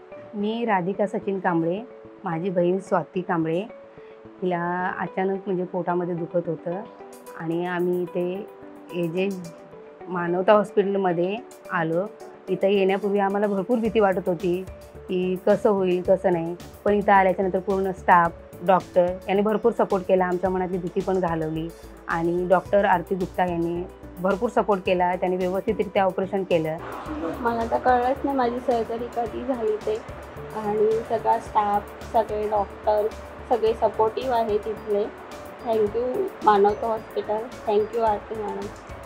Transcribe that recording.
मी राधिका सचिन कांबळे, माझी बहीण स्वाती कांबळे. तिला अचानक म्हणजे पोटामध्ये दुखत होतं आणि आम्ही इथे एजेज मानवता हॉस्पिटलमध्ये आलो. इथं येण्यापूर्वी आम्हाला भरपूर भीती वाटत होती, की कसं होईल, कसं नाही. पण इथं आल्याच्यानंतर पूर्ण स्टाफ, डॉक्टर यांनी भरपूर सपोर्ट केला. आमच्या मनातली भीती पण घालवली आणि डॉक्टर आरती गुप्ता यांनी भरपूर सपोर्ट केला. त्यांनी व्यवस्थितरित्या ऑपरेशन केलं. मला तर कळलंच नाही माझी सर्जरी कधी झाली ते. आणि सगळा स्टाफ, सगळे डॉक्टर, सगळे सपोर्टिव्ह आहे तिथले. थँक्यू मानवता हॉस्पिटल. थँक्यू आरती मॅडम.